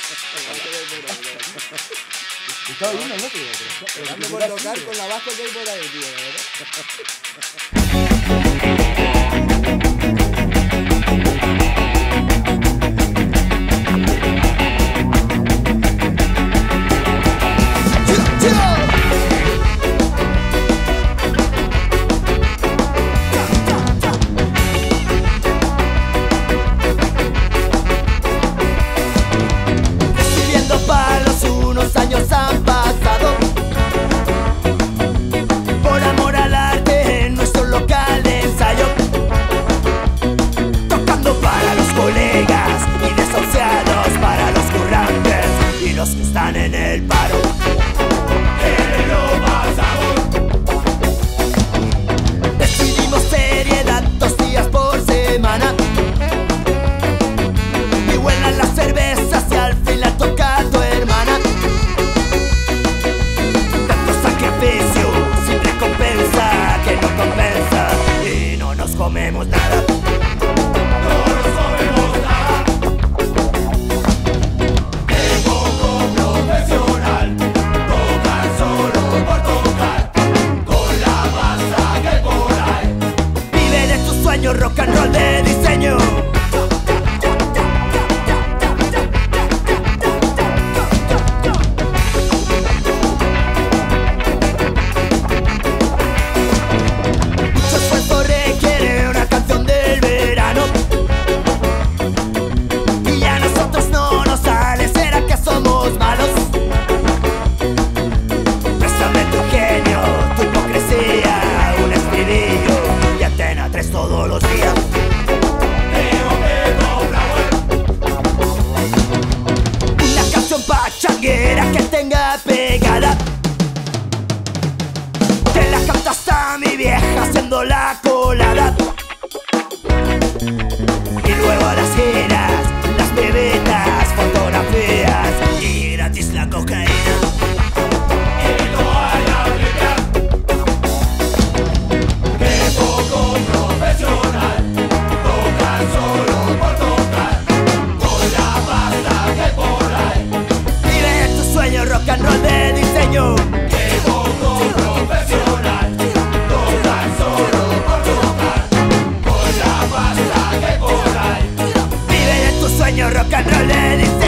Estaba viendo el otro, pero ando por tocar con la baja que hay por ahí, tío, Unos años han pasado por amor al arte en nuestro local de ensayo, tocando para los colegas y desahuciados, para los currantes y los que están en el paro. En lo pasado decidimos seriedad 2 días por semana, y huelan las cervezas y al fin la ha tocado, hermana. Sin recompensa que no compensa y no nos comemos nada. No nos comemos nada. Qué poco profesional, tocar solo por tocar, con la masa que hay por ahí. Vive de tus sueños, rock and roll de diseño. Todos los días una canción pachanguera que tenga pegada, que la canta hasta mi vieja haciendo la colada, y luego a las giras, las bebidas, fotografías y gratis la cocaína. Rock and roll de diseño. Qué poco profesional, tocar solo por tocar, con la pasta que por ahí. Vive de tus sueños, rock and roll de diseño.